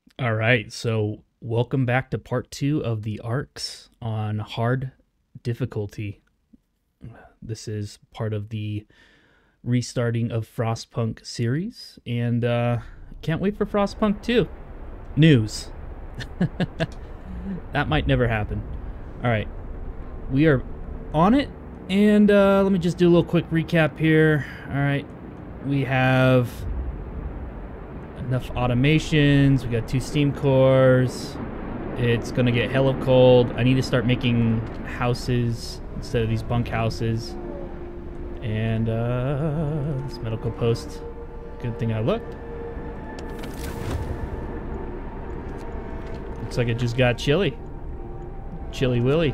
All right, so welcome back to part two of the arcs on hard difficulty. This is part of the restarting of Frostpunk series, and can't wait for Frostpunk 2. News. That might never happen. All right, we are on it, and let me just do a little quick recap here. All right, we have enough automations. We got 2 steam cores. It's gonna get hella cold. I need to start making houses instead of these bunk houses. And this medical post. Good thing I looked. Looks like it just got chilly. Chilly Willy.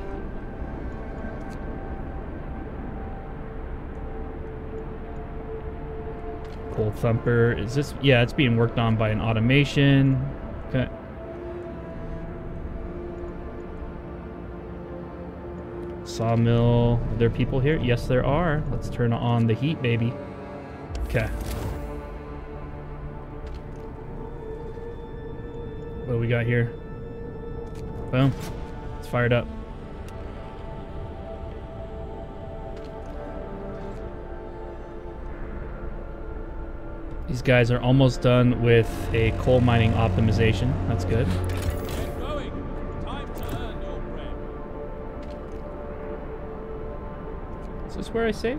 Cold thumper. Is this? Yeah, it's being worked on by an automation. Okay. Sawmill. Are there people here? Yes, there are. Let's turn on the heat, baby. Okay. What do we got here? Boom. It's fired up. These guys are almost done with a coal mining optimization. That's good. Get going. Time to earn your bread. Is this where I saved?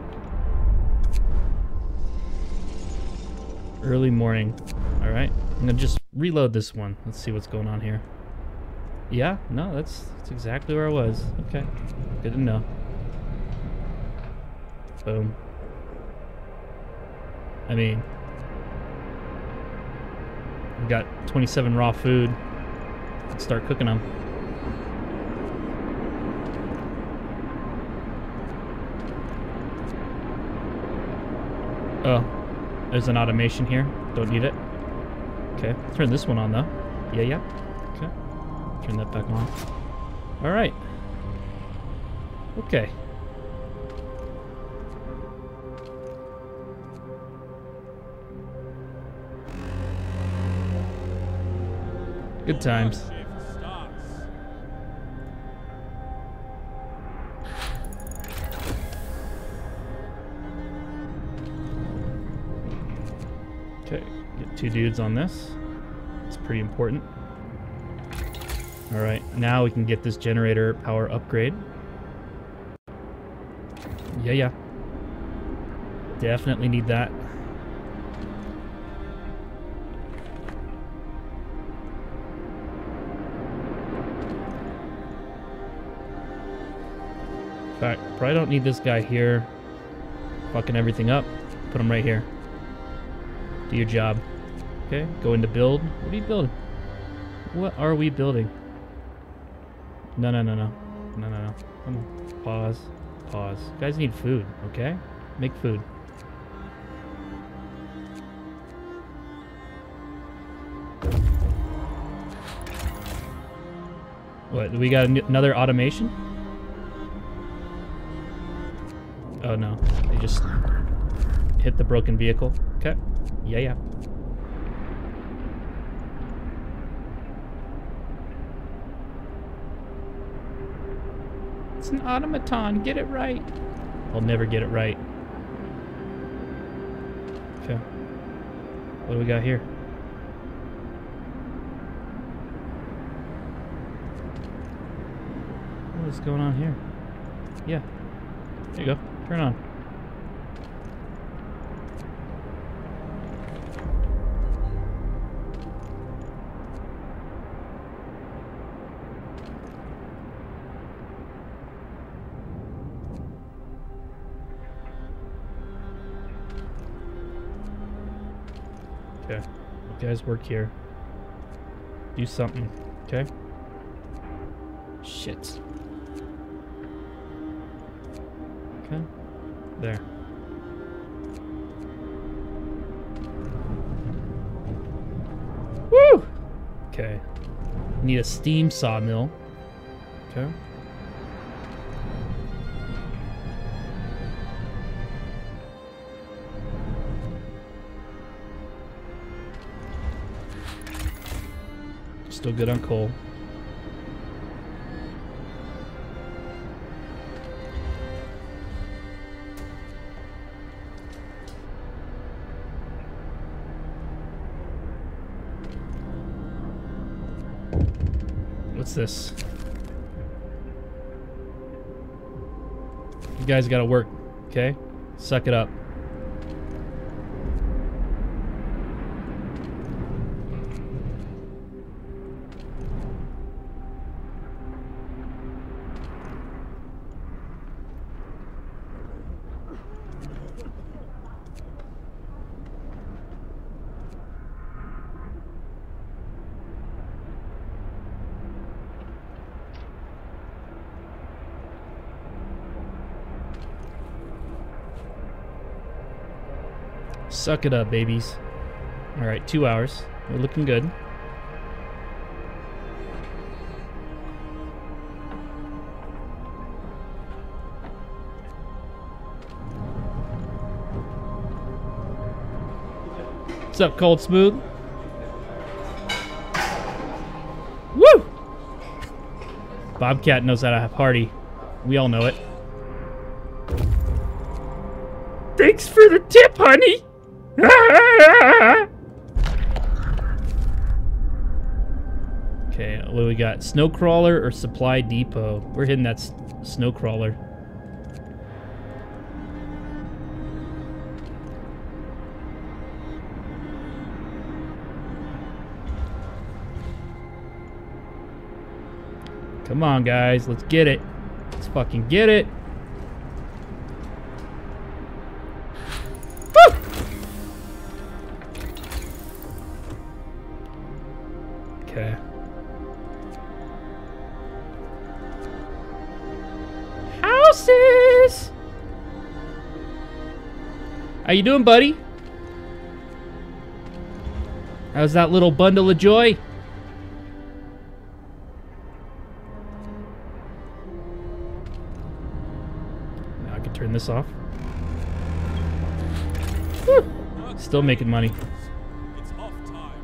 Early morning. Alright. I'm gonna just reload this one. Let's see what's going on here. Yeah? No, that's exactly where I was. Okay. Good to know. Boom. I mean, we got 27 raw food. Let's start cooking them. Oh, there's an automation here. Don't need it. Okay, turn this one on though. Yeah. Okay, turn that back on. All right. Okay. Good times. Shift starts. Okay, get 2 dudes on this. It's pretty important. All right, now we can get this generator power upgrade. Yeah. Definitely need that. In fact, probably don't need this guy here fucking everything up. Put him right here. Do your job. Okay, go into build. What are you building? What are we building? No. Come on. Pause. You guys need food, okay? Make food. What, we got another automation? Oh no, they just hit the broken vehicle. Okay, yeah. It's an automaton, get it right. I'll never get it right. Okay, what do we got here? What is going on here? Yeah, there you go. Turn on. Okay, you guys work here. Do something, okay? Shit. Okay, there. Woo! Okay. Need a steam sawmill. Okay. Still good on coal. What's this? You guys gotta work, okay? Suck it up. Suck it up, babies. Alright, 2 hours. We're looking good. What's up, Cold Smooth? Woo! Bobcat knows how to party. We all know it. Thanks for the tip, honey! Okay, what do we got? Snowcrawler or Supply Depot? We're hitting that Snowcrawler. Come on, guys. Let's get it. Let's fucking get it. Okay. Houses! How you doing, buddy? How's that little bundle of joy? Now I can turn this off. Woo! Still making money. It's off time.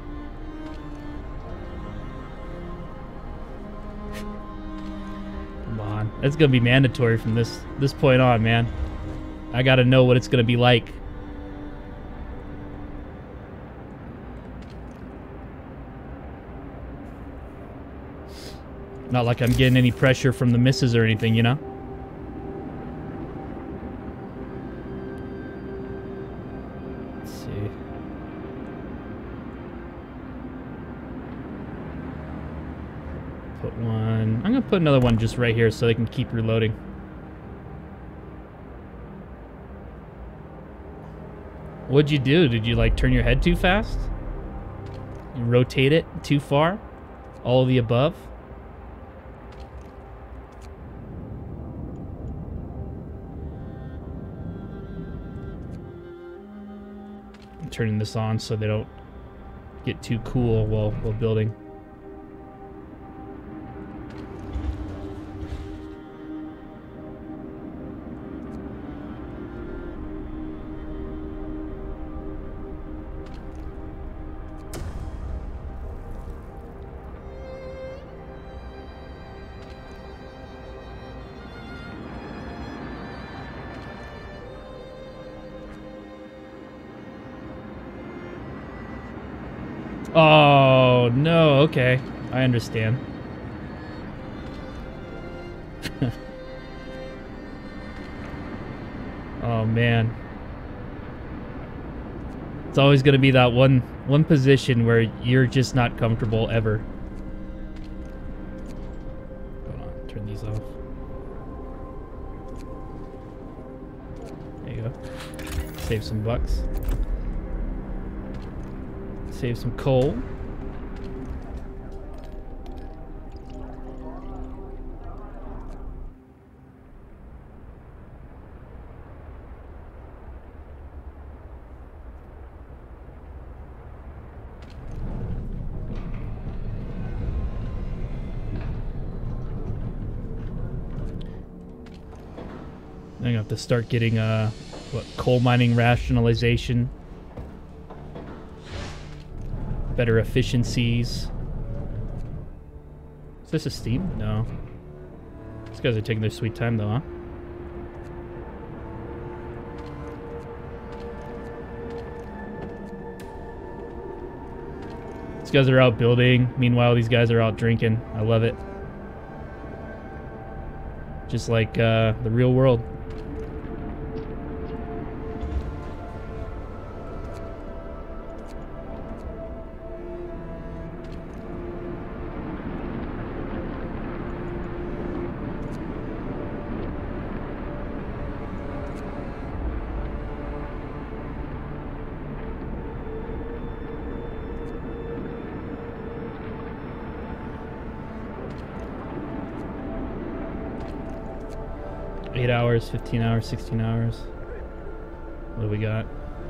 Come on. That's gonna be mandatory from this point on, man. I gotta know what it's gonna be like. Not like I'm getting any pressure from the missus or anything, you know? Let's see. Put one. I'm gonna put another one just right here so they can keep reloading. What'd you do? Did you like turn your head too fast? You rotate it too far? All of the above? I'm turning this on so they don't get too cool while building. Oh, no, okay. I understand. Oh, man. It's always going to be that one position where you're just not comfortable ever. Hold on, turn these off. There you go. Save some bucks. Save some coal. I'm gonna have to start getting coal mining rationalization. Better efficiencies. Is this a Steam? No. These guys are taking their sweet time though, huh? These guys are out building. Meanwhile, these guys are out drinking. I love it. Just like the real world. Hours, 15 hours, 16 hours. What do we got?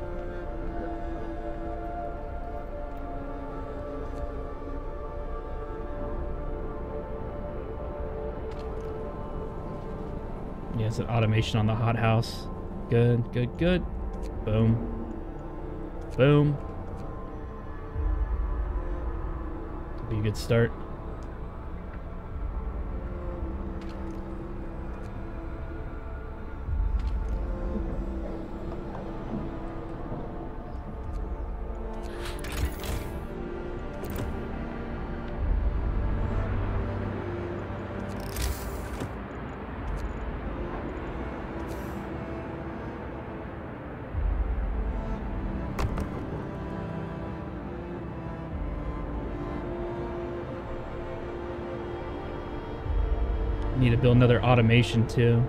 Yeah, it's an automation on the hothouse. Good, good, good. Boom. Boom. Could be a good start. Need to build another automation too.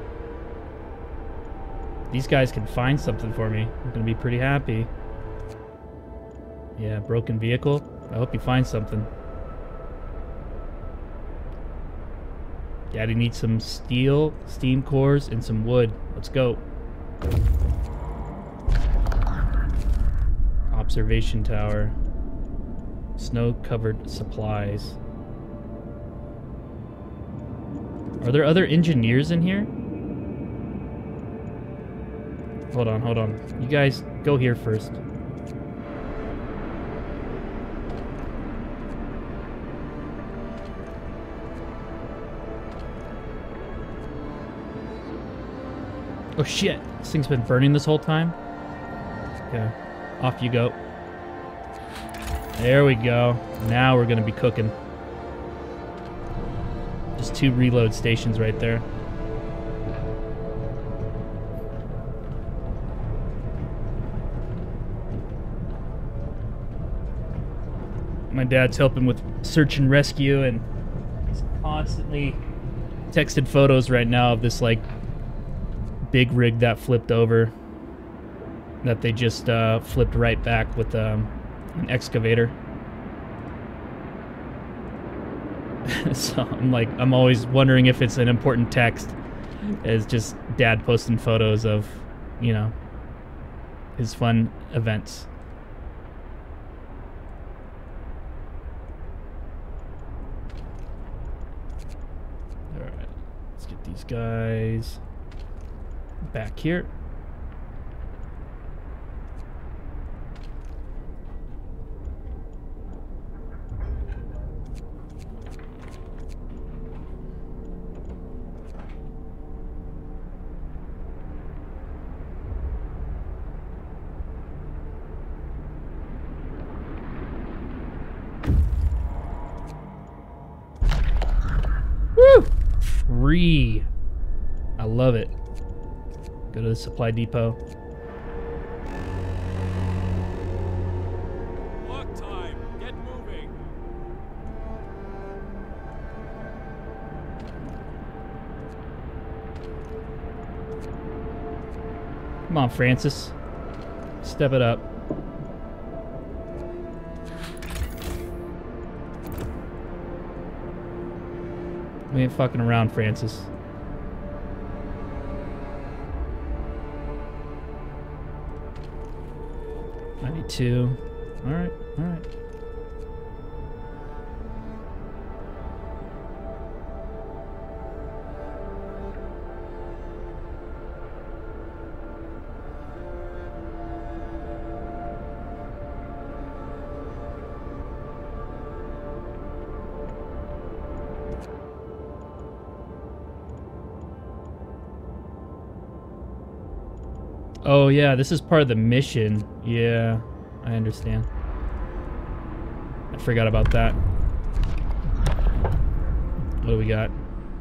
These guys can find something for me. I'm gonna be pretty happy. Yeah, broken vehicle. I hope you find something. Daddy needs some steel, steam cores, and some wood. Let's go. Observation tower. Snow-covered supplies. Are there other engineers in here? Hold on, hold on. You guys go here first. Oh shit, this thing's been burning this whole time? Okay, off you go. There we go. Now we're gonna be cooking. Just 2 reload stations right there. My dad's helping with search and rescue, and he's constantly texted photos right now of this like big rig that flipped over, that they just flipped right back with an excavator. So I'm always wondering if it's an important text. It's just dad posting photos of, you know, his fun events. All right, let's get these guys back here. Woo! Free. I love it. Go to the supply depot. Work time. Get moving. Come on, Francis. Step it up. We ain't fucking around, Francis. Two. All right, all right. Oh yeah, this is part of the mission. Yeah, I understand. I forgot about that. What do we got?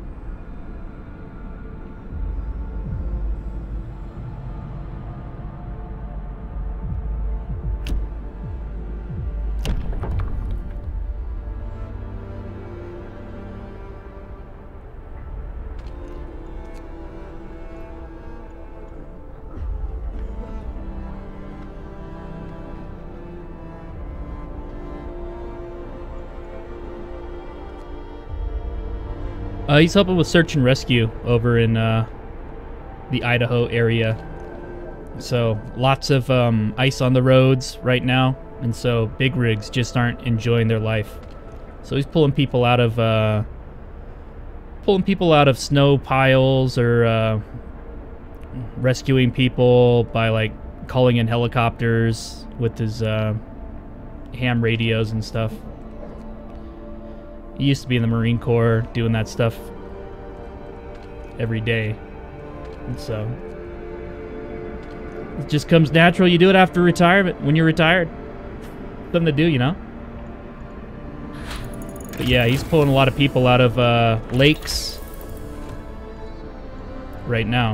He's helping with search and rescue over in the Idaho area. So lots of ice on the roads right now, and so big rigs just aren't enjoying their life. So he's pulling people out of snow piles, or rescuing people by like calling in helicopters with his ham radios and stuff. He used to be in the Marine Corps doing that stuff every day. And so it just comes natural. You do it after retirement, when you're retired. Something to do, you know? But yeah, he's pulling a lot of people out of lakes right now.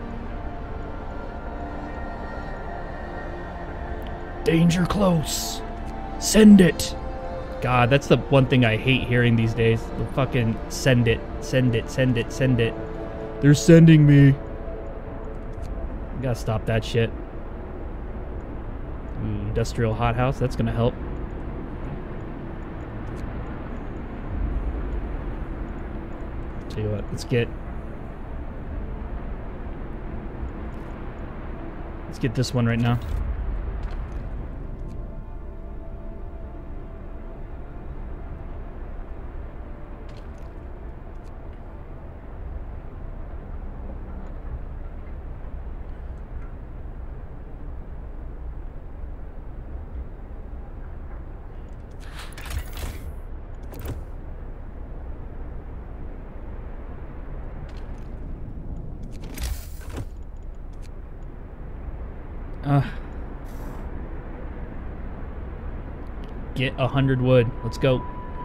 Danger close. Send it. God, that's the one thing I hate hearing these days. The fucking send it, send it, send it, send it. They're sending me. You gotta stop that shit. Ooh, industrial hothouse, that's gonna help. Tell you what, let's get this one right now. Get 100 wood. Let's go.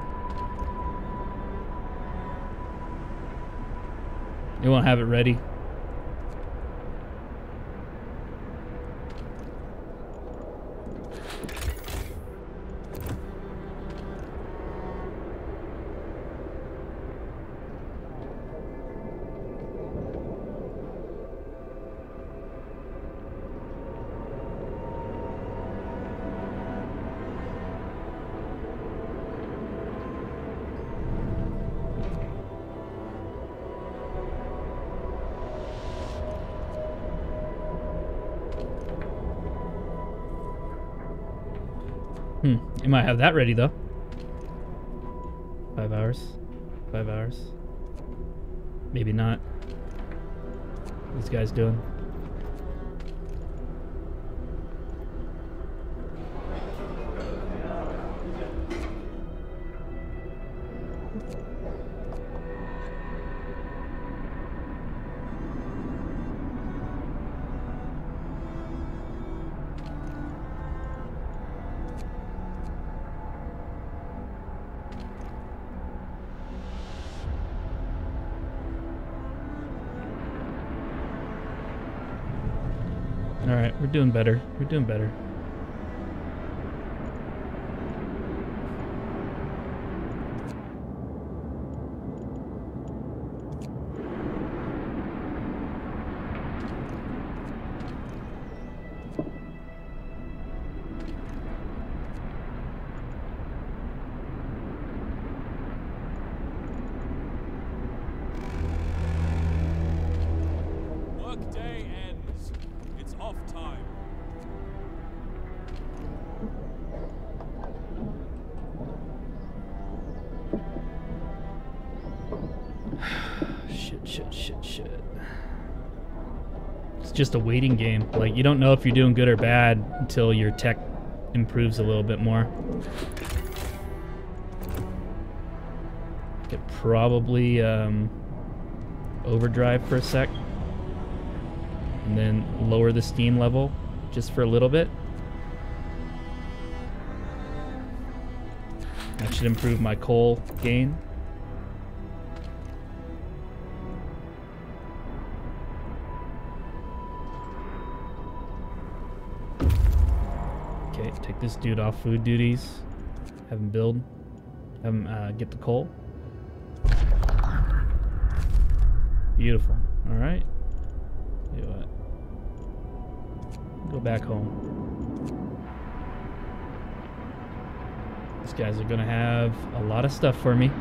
You won't have it ready. You might have that ready though. 5 hours. 5 hours. Maybe not. What this guy's doing? Alright, we're doing better. We're doing better. Workday ends. It's off time. Shit. It's just a waiting game. Like, you don't know if you're doing good or bad until your tech improves a little bit more. Could probably overdrive for a sec. and then lower the steam level just for a little bit. That should improve my coal gain. Okay, take this dude off food duties. Have him build. Have him get the coal. Beautiful. All right. Do what? Go back home. These guys are gonna have a lot of stuff for me.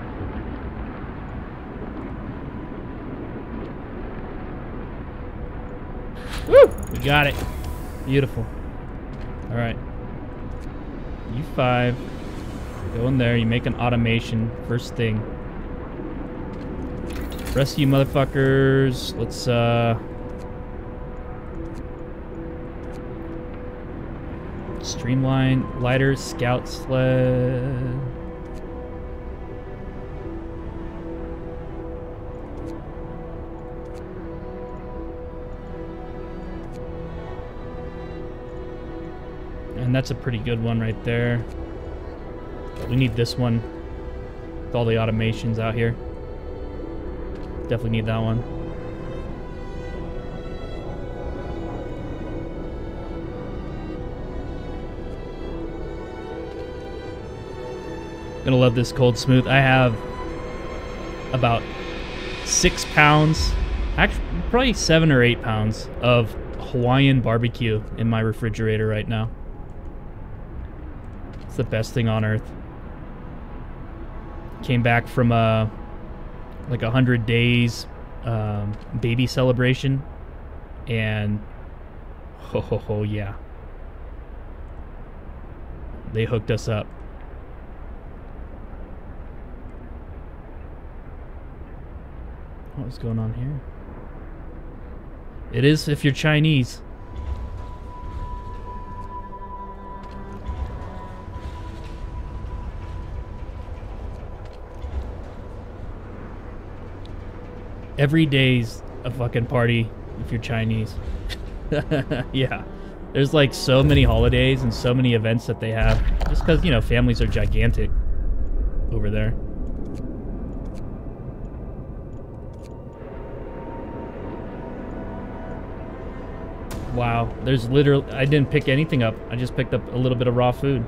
Woo! We got it. Beautiful. All right. You 5. Go in there. You make an automation first thing. Rest of you motherfuckers. Let's streamline lighter scout sled. And that's a pretty good one right there. But we need this one with all the automations out here. Definitely need that one. Gonna love this cold smooth. I have about 6 pounds, actually probably 7 or 8 pounds of Hawaiian barbecue in my refrigerator right now. It's the best thing on earth. Came back from like 100 days baby celebration, and ho yeah, they hooked us up. What's going on here? It is if you're Chinese. Every day's a fucking party if you're Chinese. Yeah. There's like so many holidays and so many events that they have. Just because, you know, families are gigantic over there. Wow. There's literally... I didn't pick anything up. I just picked up a little bit of raw food.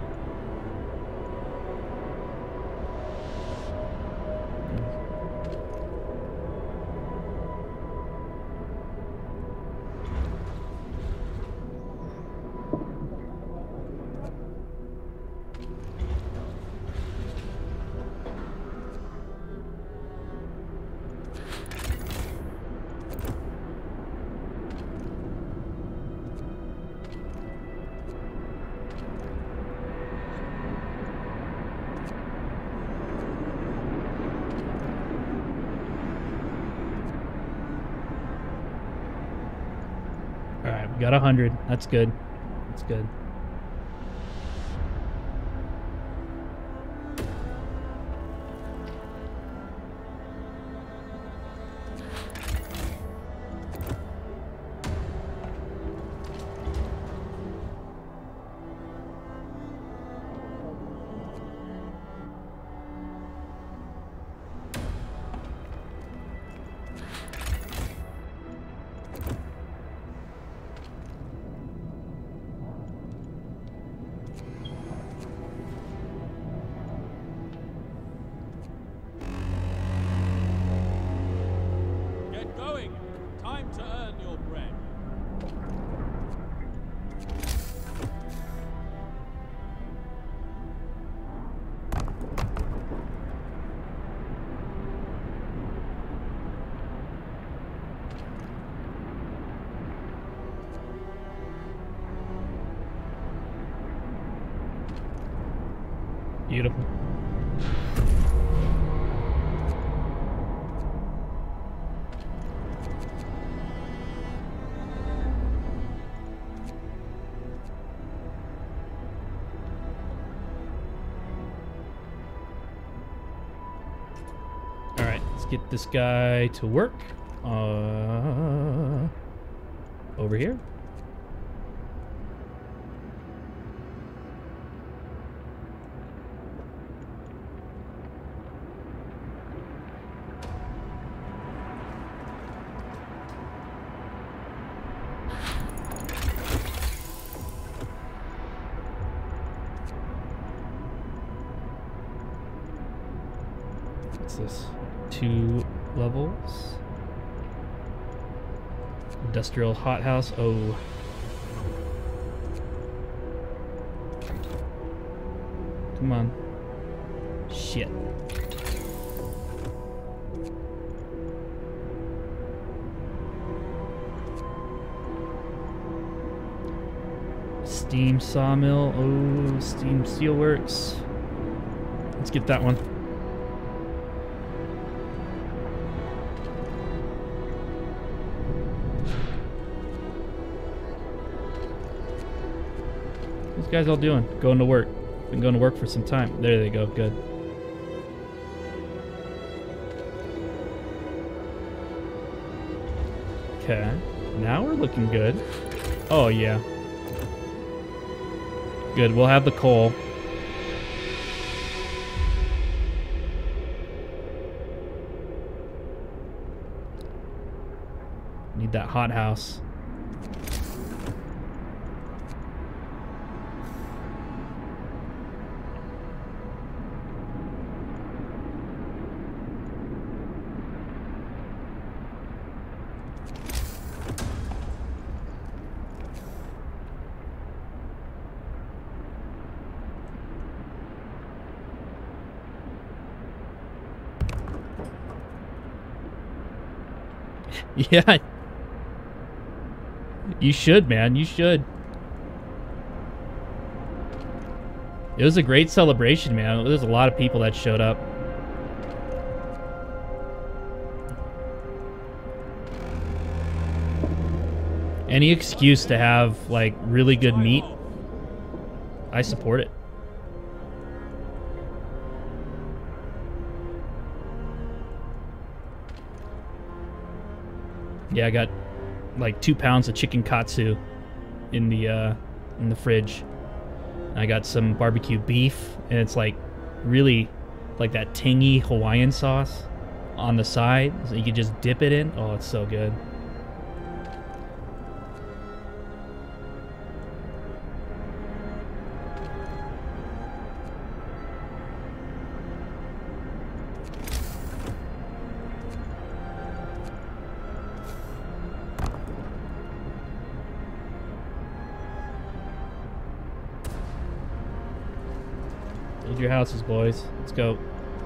Alright, we got 100. That's good. That's good. Time to earn your bread. Beautiful. All right, let's get this guy to work. over here. What's this? 2 levels. Industrial hothouse. Oh. Come on. Shit. Steam sawmill. Oh, steam steelworks. Let's get that one. What's guys all doing? Going to work. Been going to work for some time. There they go. Good. Okay. Now we're looking good. Oh, yeah. Good. We'll have the coal. Need that hothouse. Yeah. You should, man. You should. It was a great celebration, man. There's a lot of people that showed up. Any excuse to have, like, really good meat, I support it. Yeah, I got like 2 pounds of chicken katsu in the fridge. And I got some barbecue beef, and it's like really like that tangy Hawaiian sauce on the side, so you can just dip it in. Oh, it's so good. Build your houses, boys. Let's go.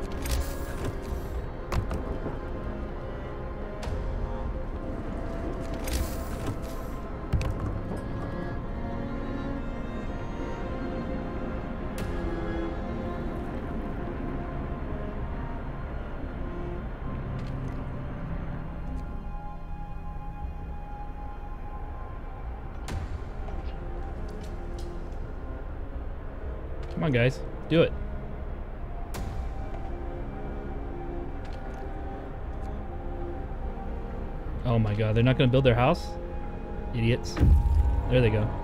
Come on, guys. Do it. Oh my god, they're not gonna build their house? Idiots. There they go.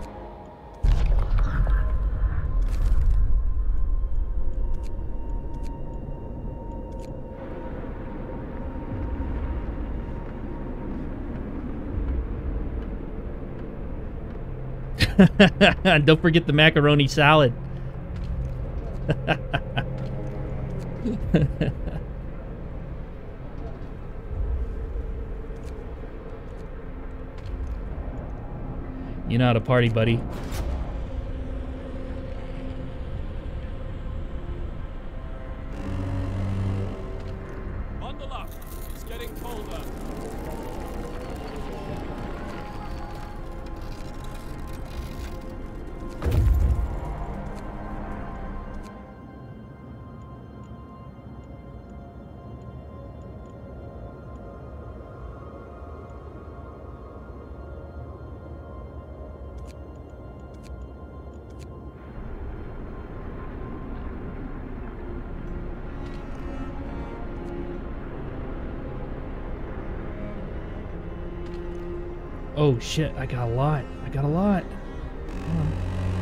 Don't forget the macaroni salad. You know how to party, buddy. Bundle up. It's getting colder. Oh shit, I got a lot. I got a lot. Hold on.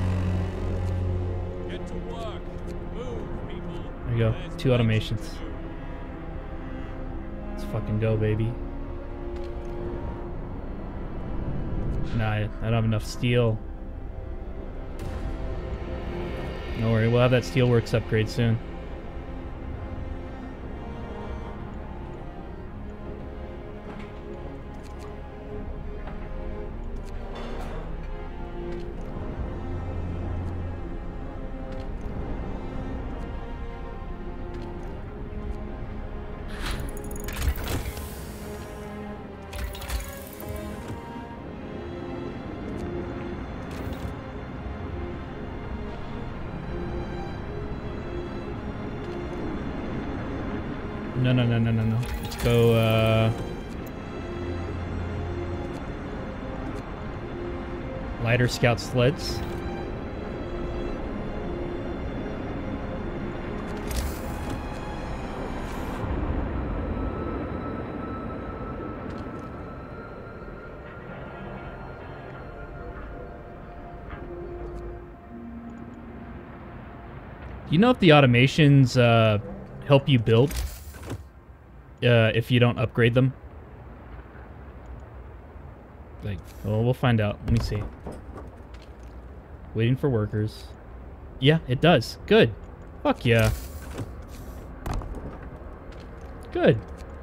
Get to work. Move, people. There you go. There's 2 plenty automations. to do. Let's fucking go, baby. Nah, I don't have enough steel. No worry, we'll have that steelworks upgrade soon. No. Let's go, lighter scout sleds. Do you know if the automations, help you build? If you don't upgrade them? Like, well, we'll find out. Let me see. Waiting for workers. Yeah, it does. Good. Fuck yeah. Good.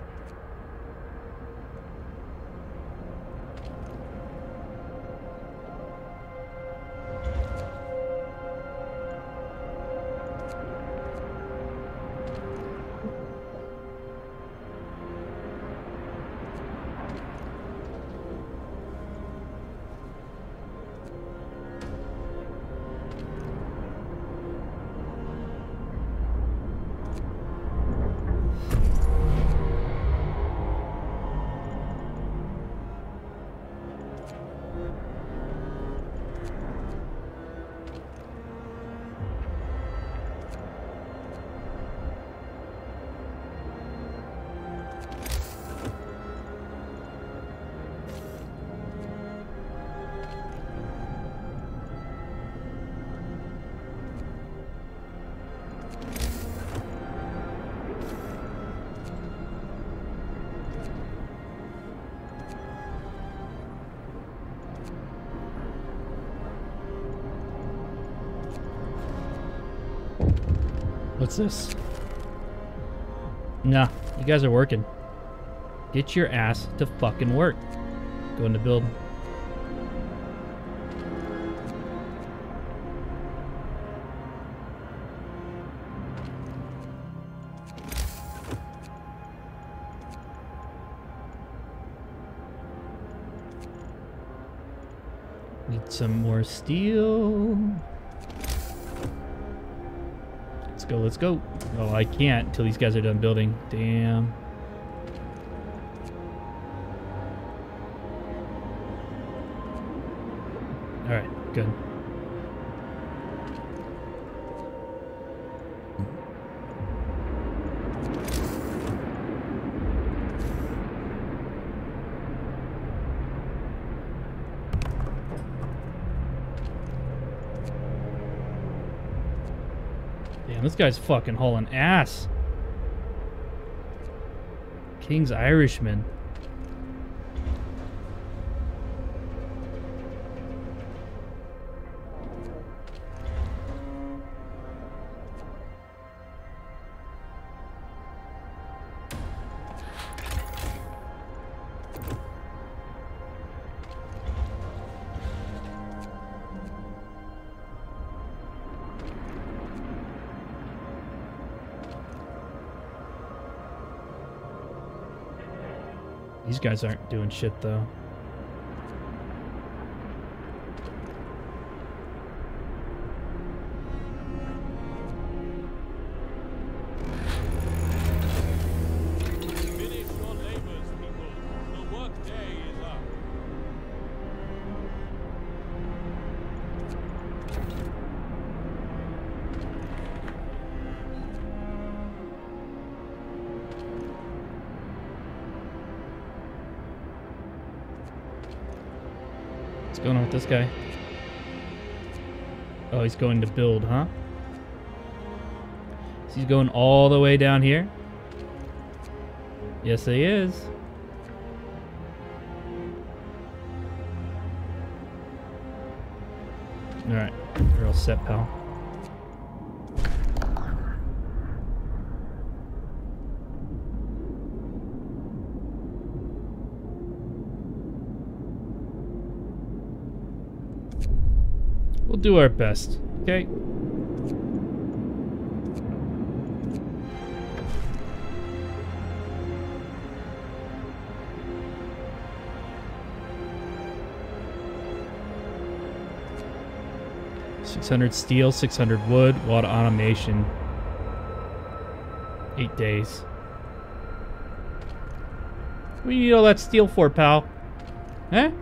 What's this? Nah, you guys are working. Get your ass to fucking work. Go into build. Need some more steel. Let's go. Oh, I can't until these guys are done building. Damn. Alright, good. Damn, this guy's fucking hauling ass. King's Irishman. These guys aren't doing shit, though. Finish your labors, people. The work day is up. going on with this guy? Oh, he's going to build, huh? So he's going all the way down here? Yes, he is. Alright, you're all set, pal. We'll do our best, okay? $600 steel, 600 wood, water automation. 8 days. What do you need all that steel for, pal? Huh?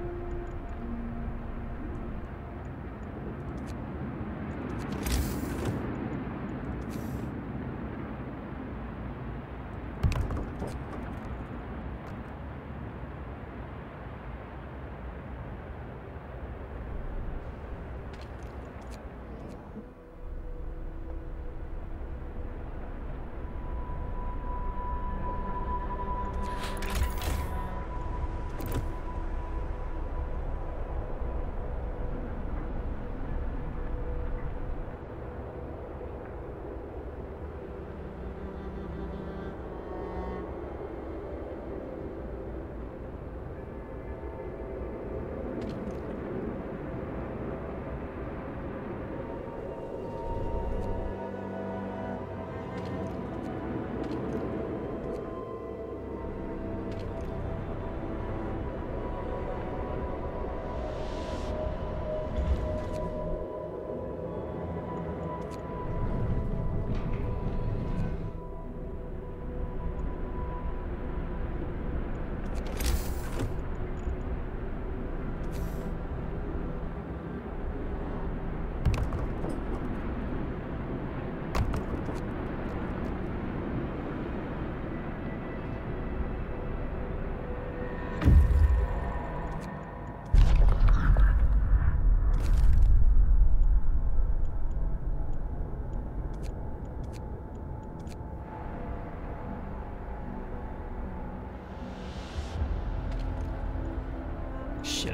Shit.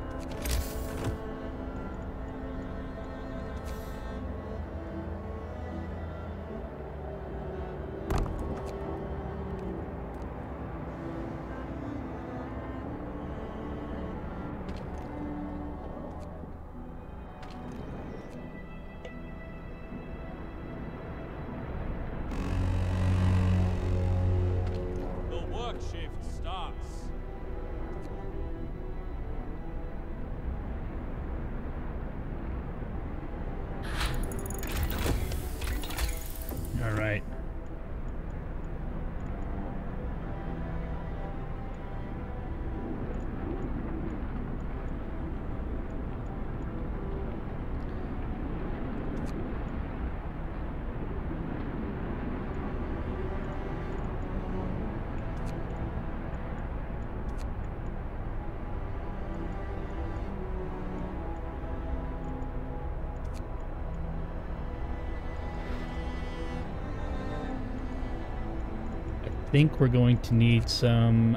The work shift starts. All right. I think we're going to need some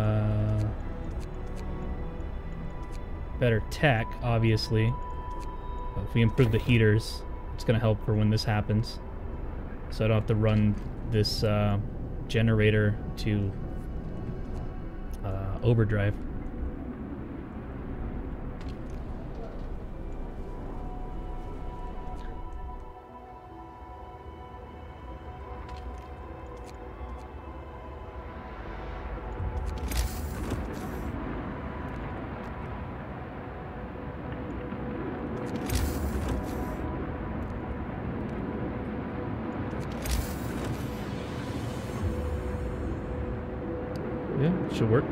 better tech, obviously. But if we improve the heaters, it's going to help for when this happens. So I don't have to run this generator to overdrive. Yeah, should work.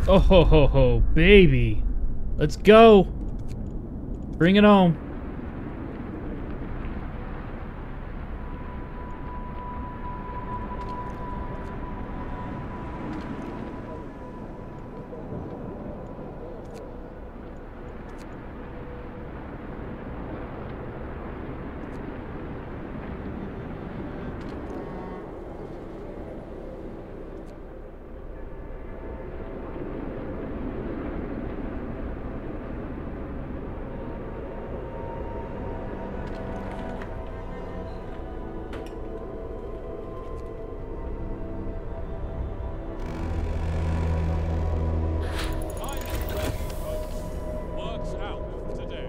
Oh ho ho ho, baby. Let's go. Bring it home. Time to rest, folks. Work's out today.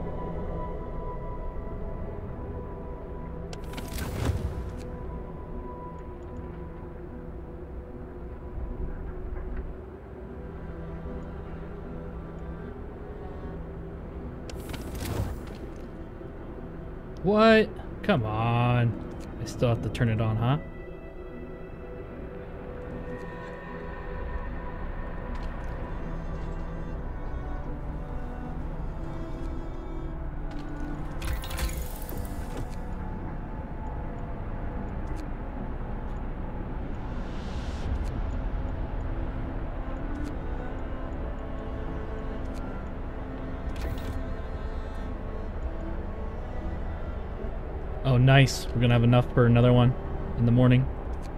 What? Come on. I still have to turn it on, huh? Oh, nice. We're gonna have enough for another one in the morning.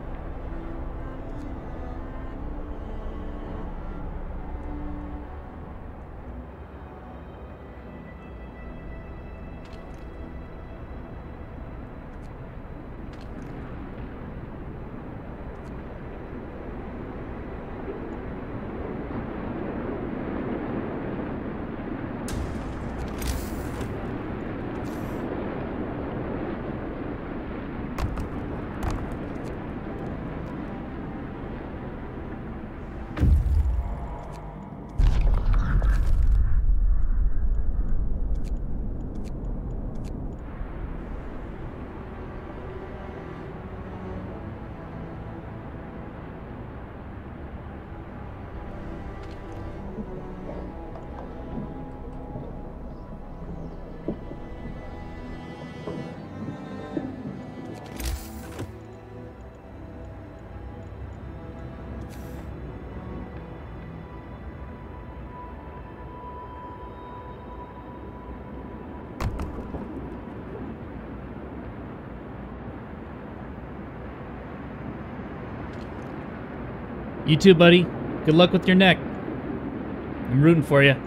You too, buddy. Good luck with your neck. I'm rooting for you.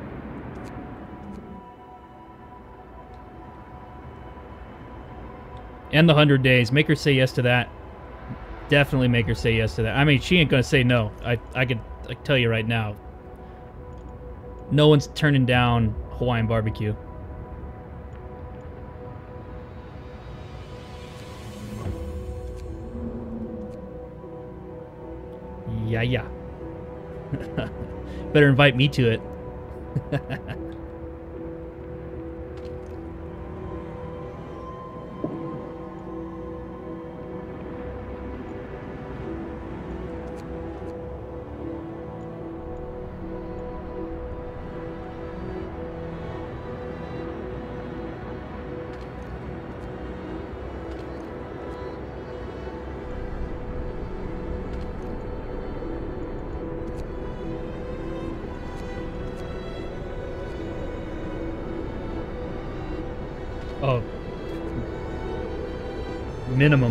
And the 100 days. Make her say yes to that. Definitely make her say yes to that. I mean, she ain't gonna say no. I can tell you right now. No one's turning down Hawaiian barbecue. Yeah. Better invite me to it. Oh. Minimum.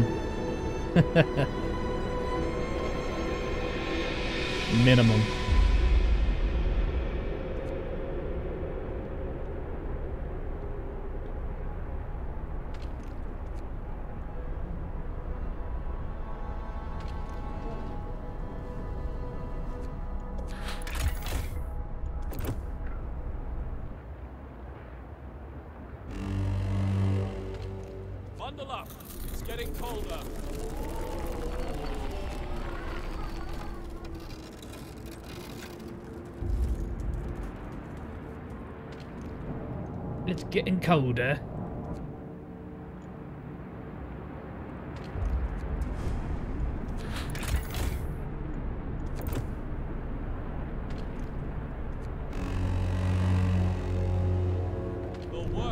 Minimum. Bundle up. It's getting colder. It's getting colder.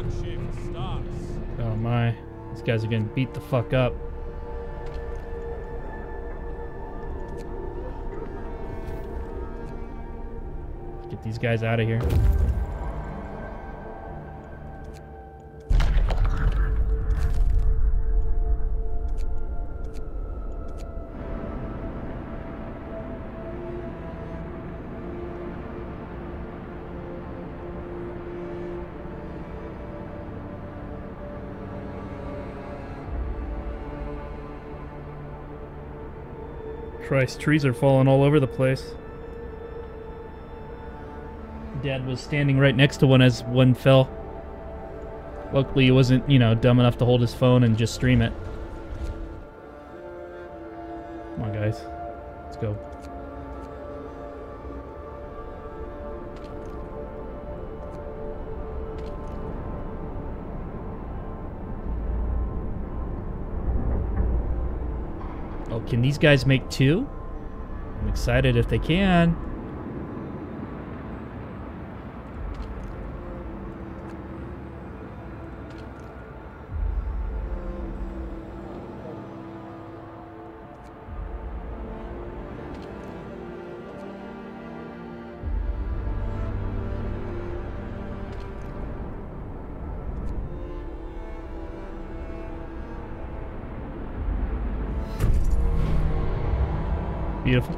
Third shift starts. Oh my. These guys are getting beat the fuck up. Get these guys out of here. Christ, trees are falling all over the place. Dad was standing right next to one as one fell. Luckily, he wasn't, you know, dumb enough to hold his phone and just stream it. Come on, guys. Let's go. Oh, can these guys make two? I'm excited if they can. Beautiful.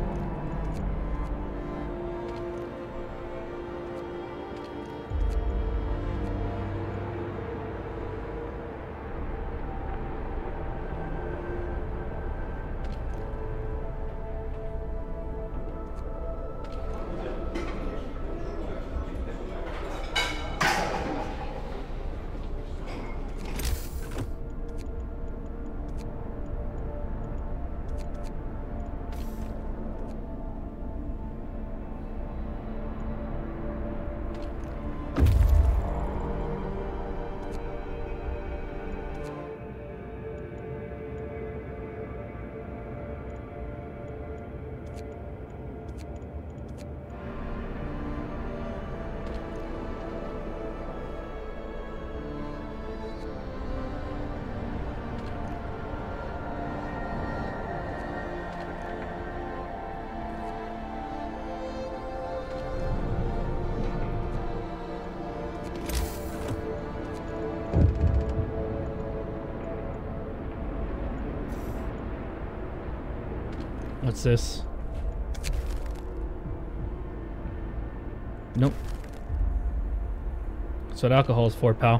What's this? Nope. That's what alcohol is for, pal.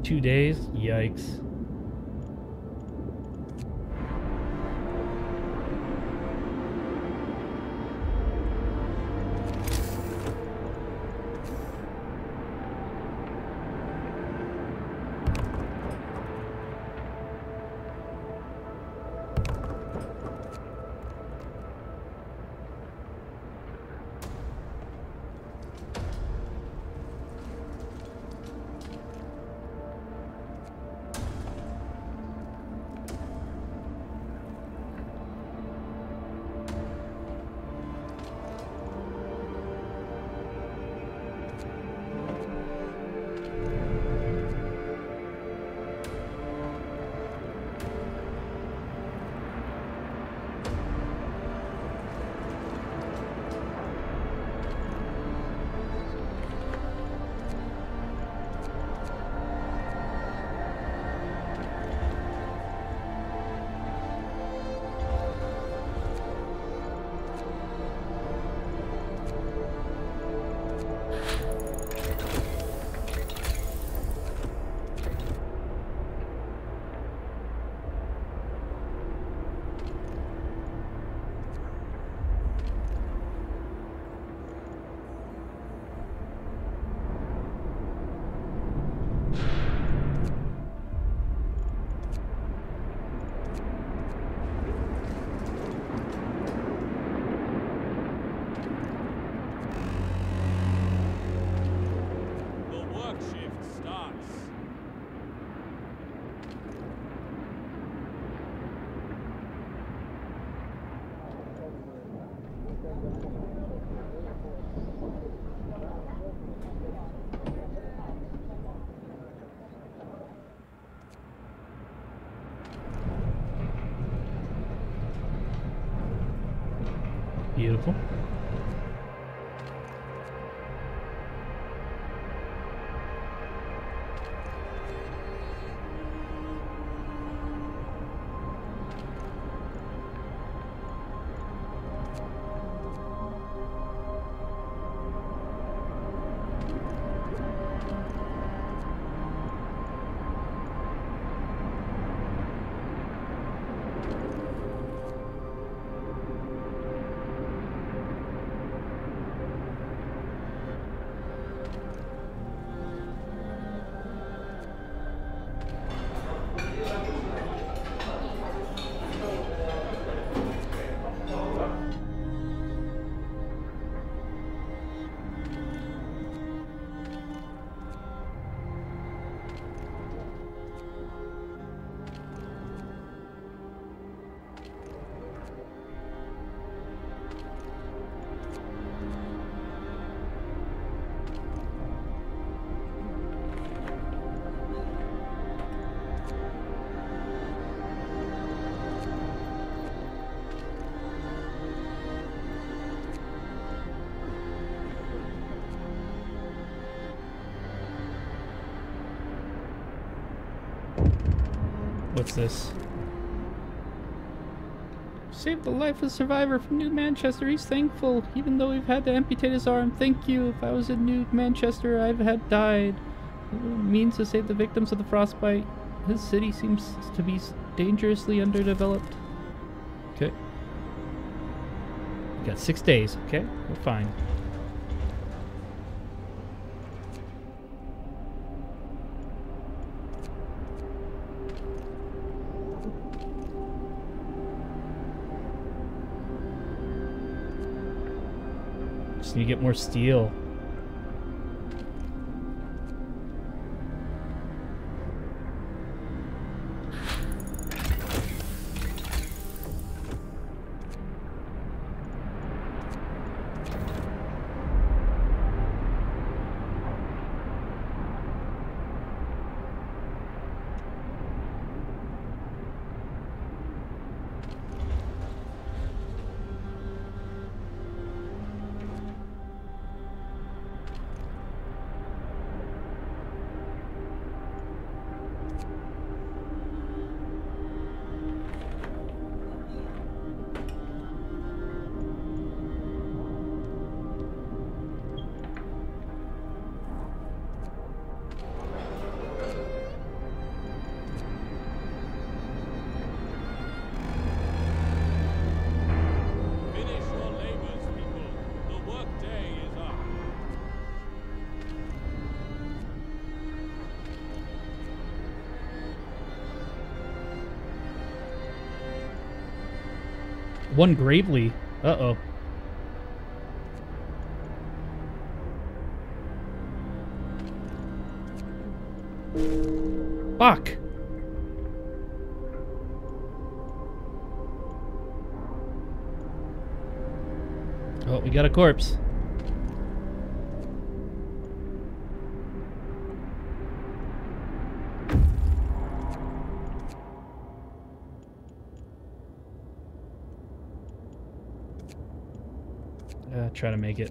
2 days? Yikes. The work shift starts. Beautiful. What's this? Saved the life of a survivor from New Manchester. He's thankful, even though we've had to amputate his arm. Thank you. If I was in New Manchester, I've had died. It means to save the victims of the frostbite. His city seems to be dangerously underdeveloped. Okay. We got 6 days. Okay, we're fine. Just need to get more steel. One gravely. Uh-oh. Fuck. Oh, we got a corpse. Try to make it.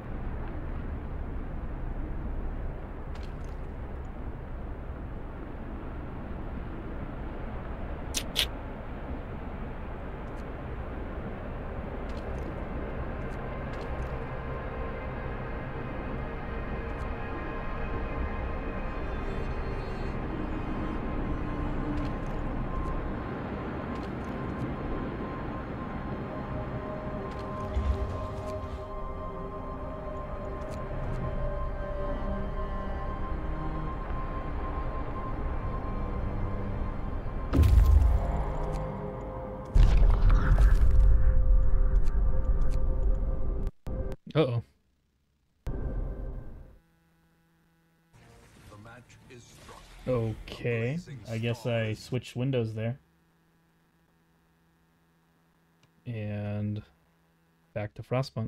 Uh-oh. The match is struck. Okay. I guess I switched windows there. And back to Frostpunk.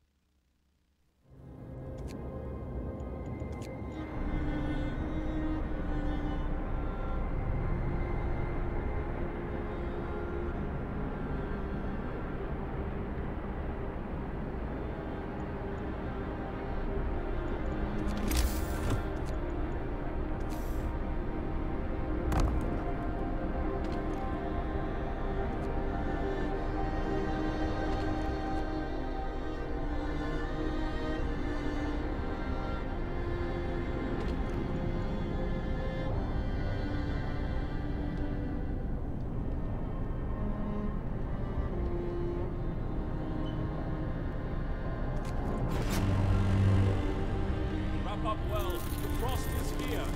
Wrap up well. The frost is here.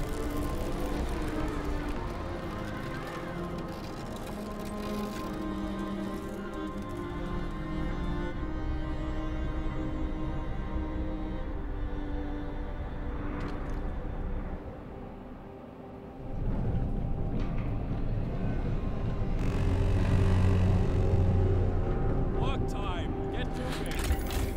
Work time. Get moving.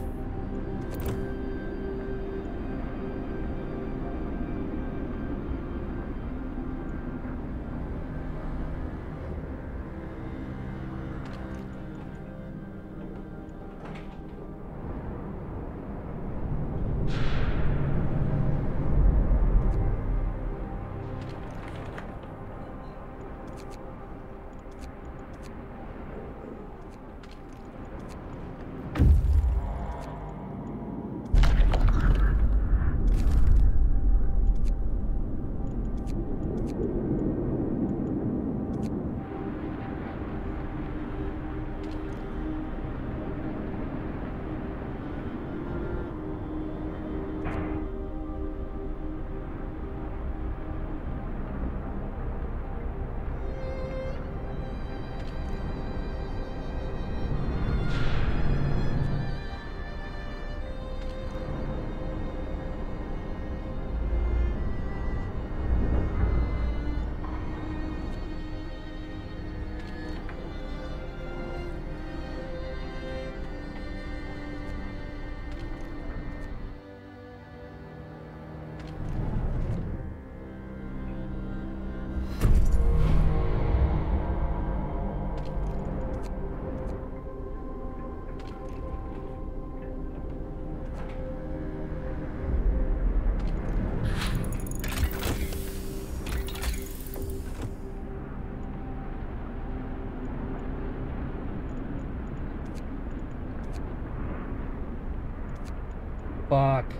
Fuck.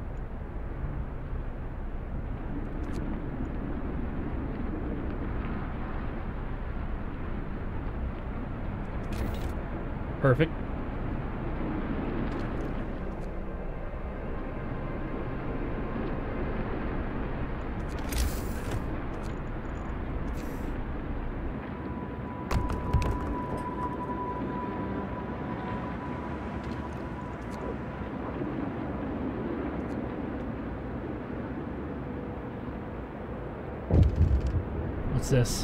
Perfect. What's this?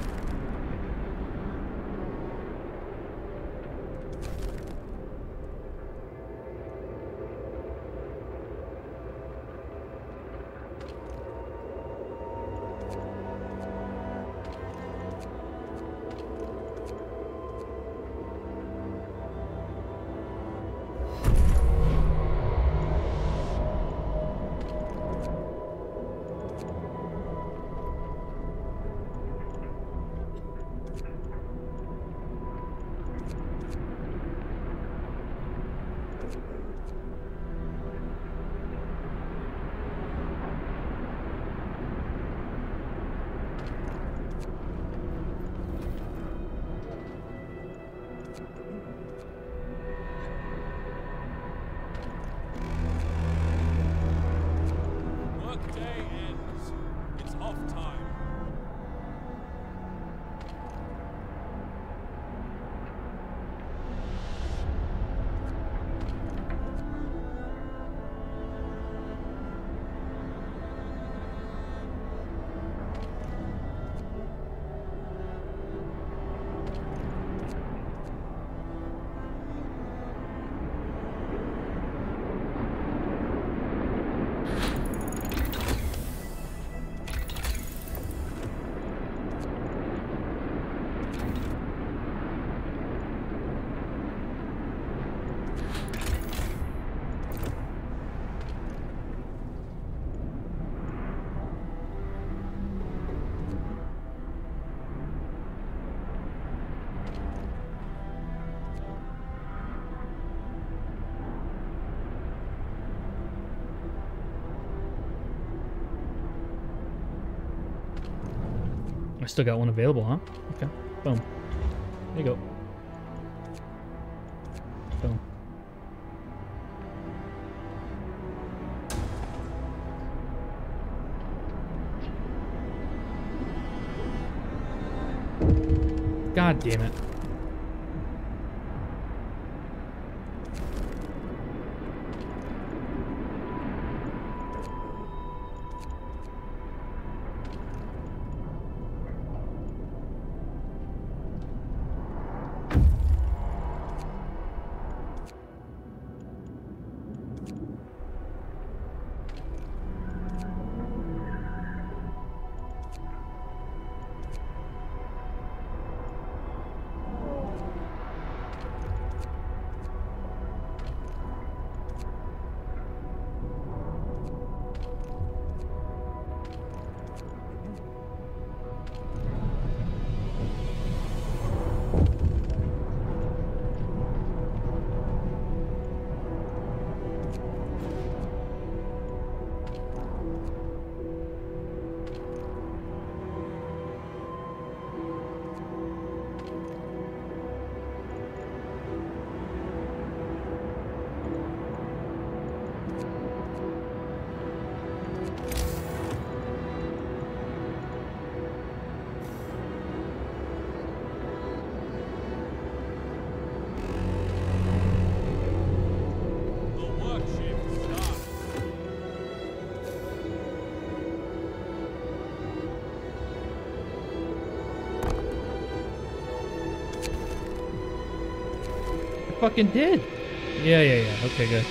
Workday ends. It's off time. I still got one available, huh? Okay. Boom. There you go. Boom. God damn it. The work shift starts. I fucking did. Yeah. Okay, good.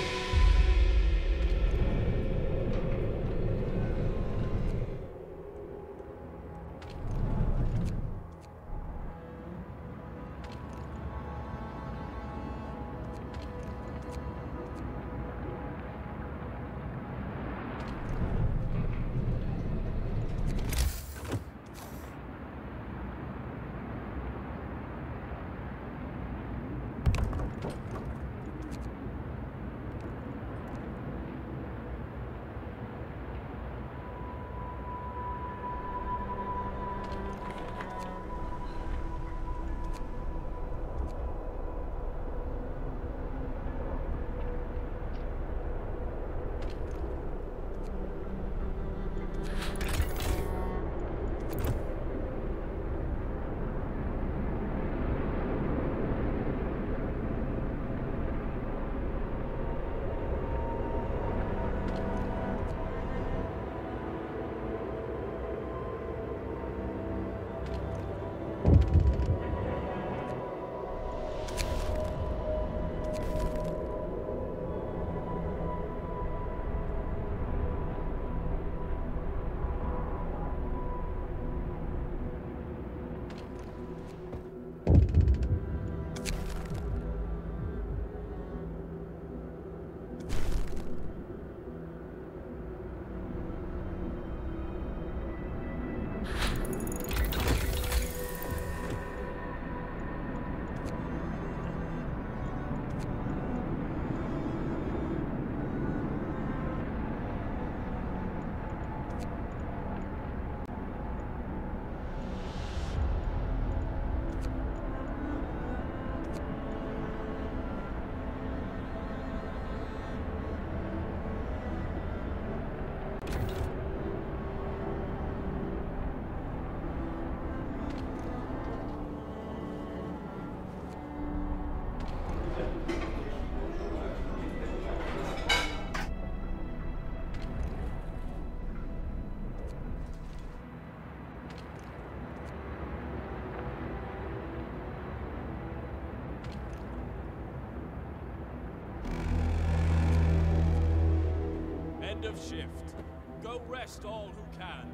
of shift. Go rest all who can.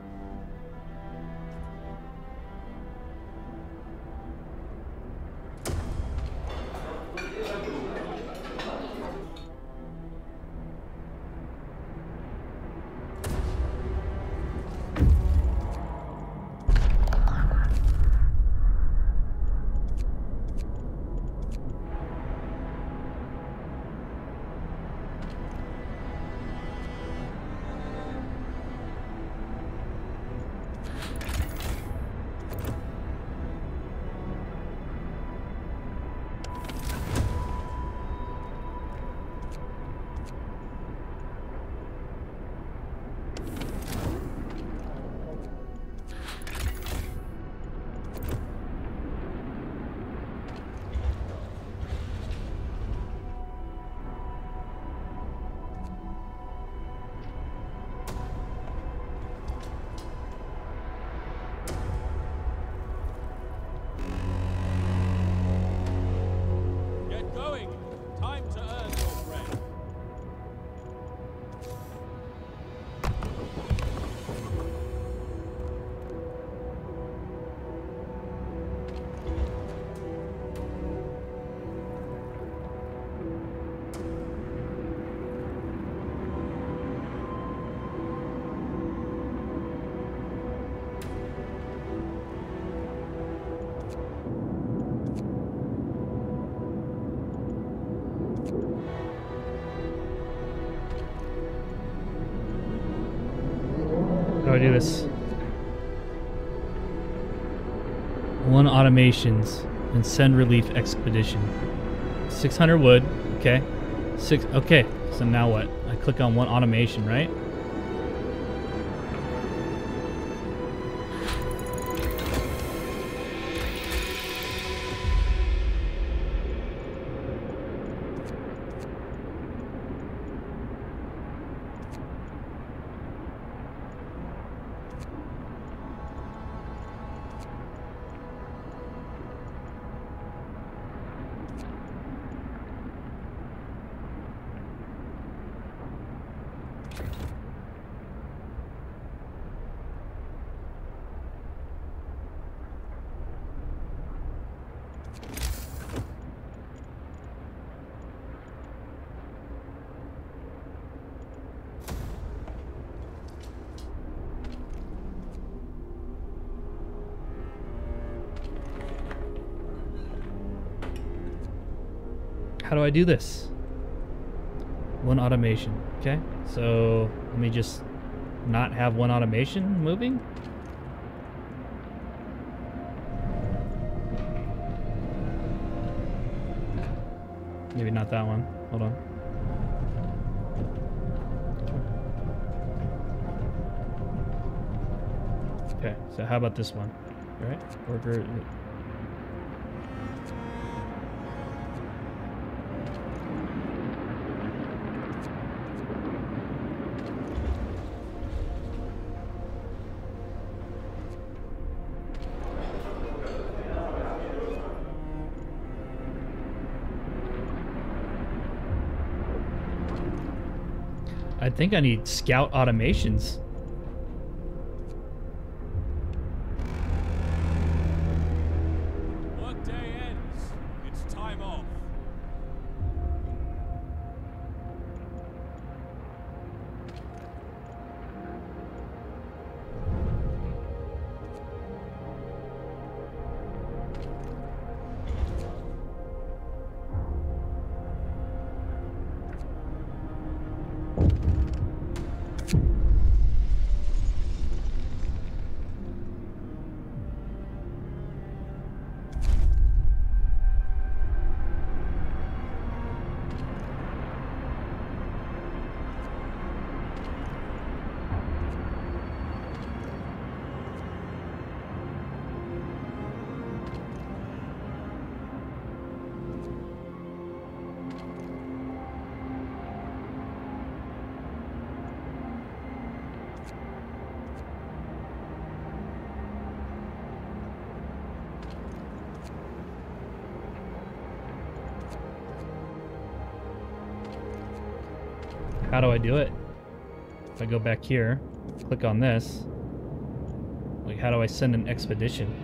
Get going. Time to earn your bread. How do I do this? One automations and send relief expedition. 600 wood. Okay. Okay. So now what? I click on one automation, right? How do I do this? One automation. Okay, so let me just not have one automation moving. Maybe not that one. Hold on. Okay, so how about this one? All right, worker. I think I need scout automations. Workday ends. It's time off. How do I do it? If I go back here, click on this. Like, how do I send an expedition?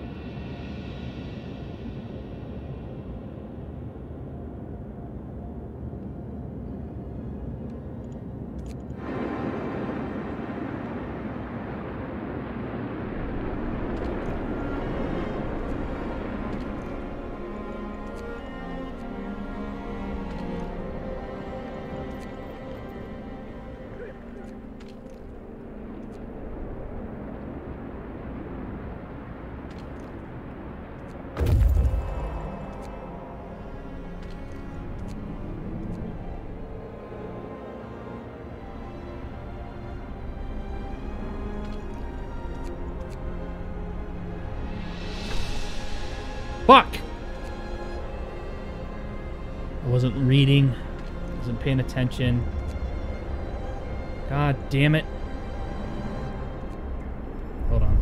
Fuck! I wasn't reading. Wasn't paying attention. God damn it. Hold on.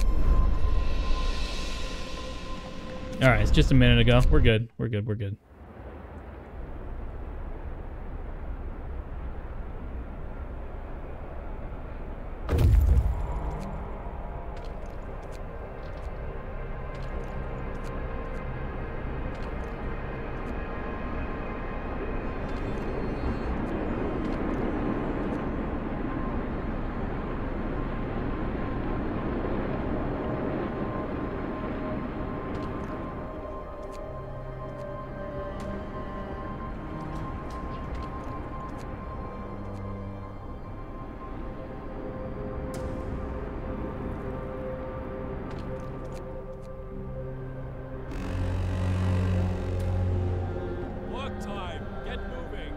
Alright, it's just a minute ago. We're good. We're good. We're good. Work time. Get moving.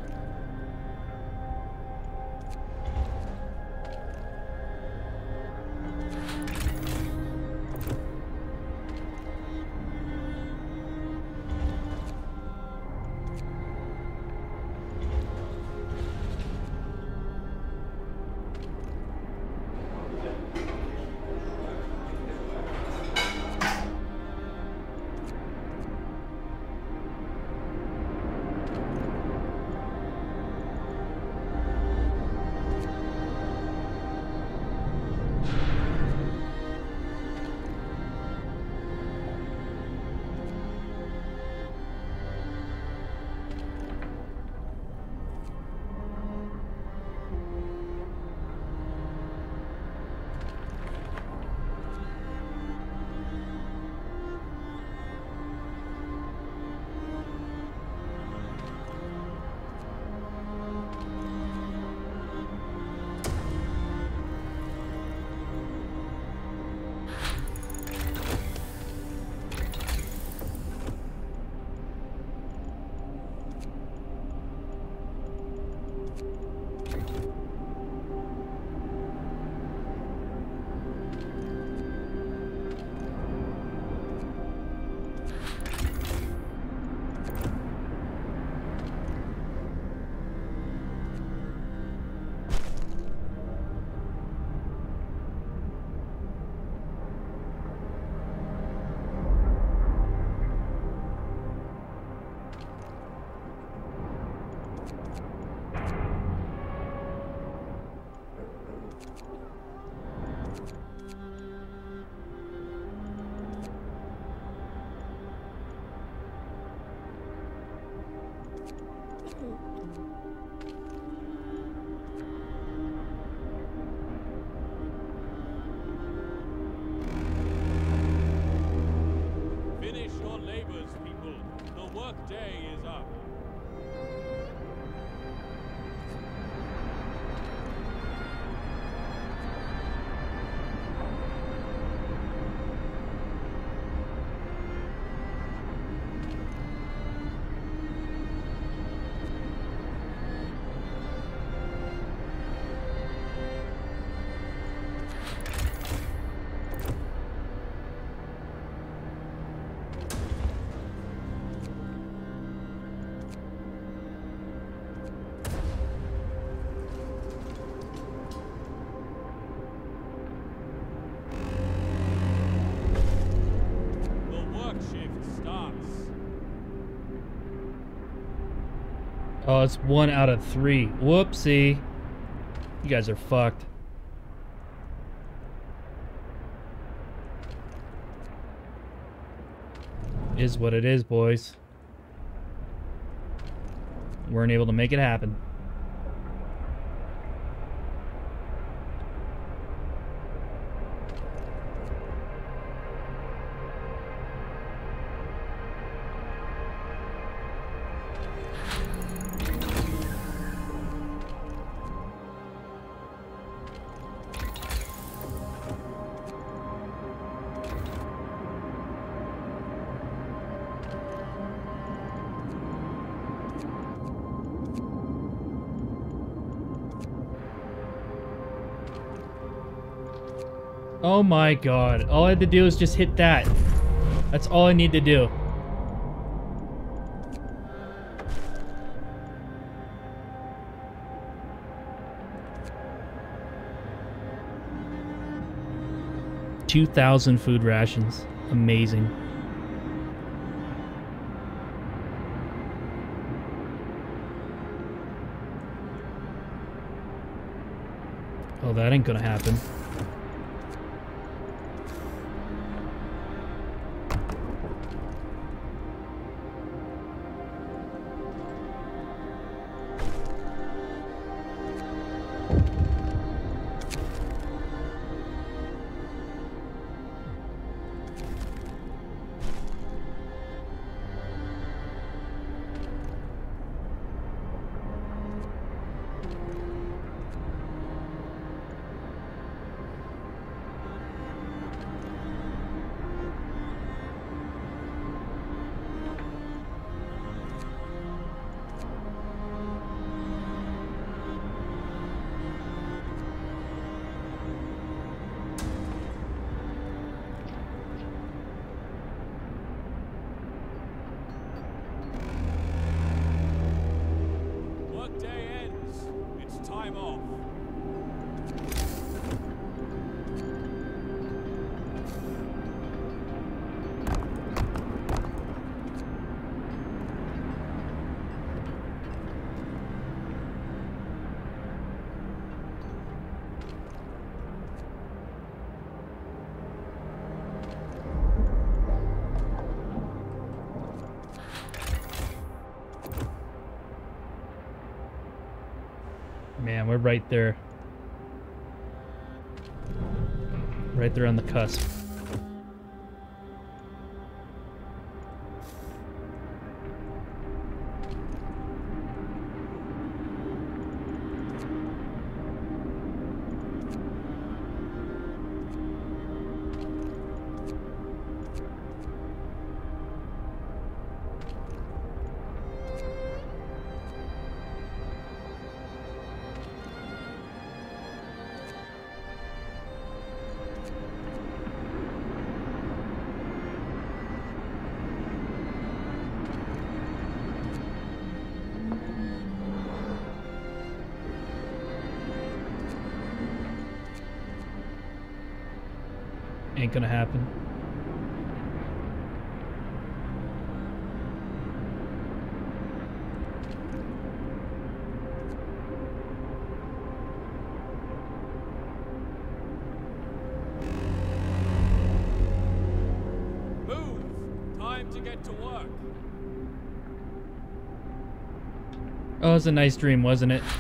Finish your labors, people. The work day is up. Oh, it's 1 out of 3. Whoopsie. You guys are fucked. Is what it is, boys. Weren't able to make it happen. Oh my god. All I had to do is just hit that. That's all I need to do. $2,000 food rations. Amazing. Oh, that ain't gonna happen. Workday ends. It's time off. Man, we're right there. Right there on the cusp. Ain't gonna happen. Move! Time to get to work. Oh, it was a nice dream, wasn't it?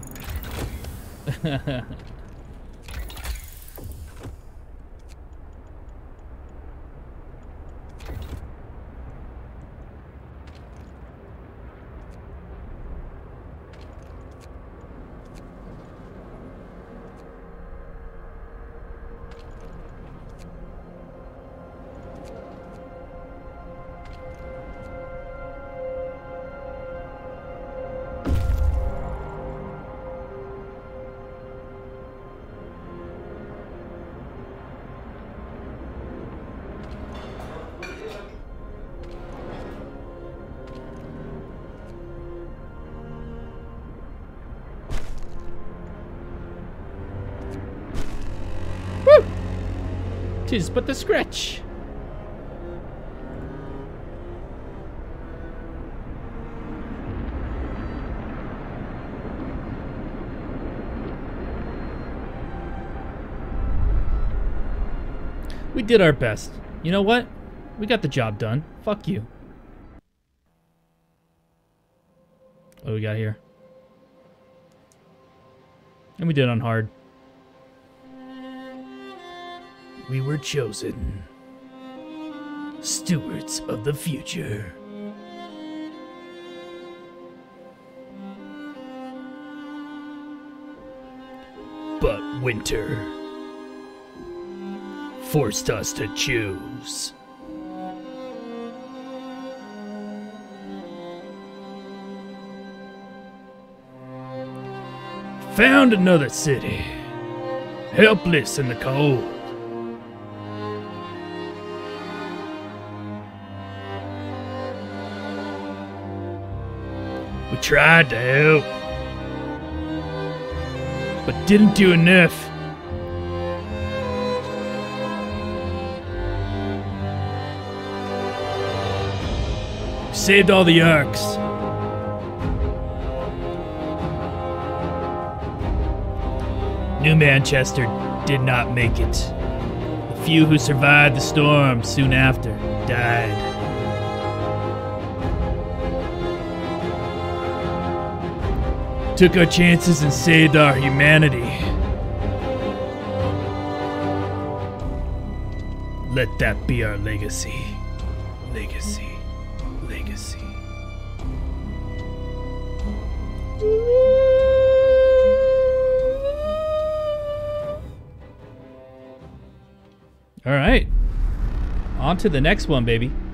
Woo! 'Tis but the scratch. We did our best. You know what? We got the job done. Fuck you. What do we got here? And we did on hard. We were chosen. Stewards of the future. But winter forced us to choose. Found another city, helpless in the cold. We tried to help, but didn't do enough. Saved all the Arks. New Manchester did not make it. The few who survived the storm soon after died. Took our chances and saved our humanity. Let that be our legacy. Legacy. Legacy. All right. On to the next one, baby.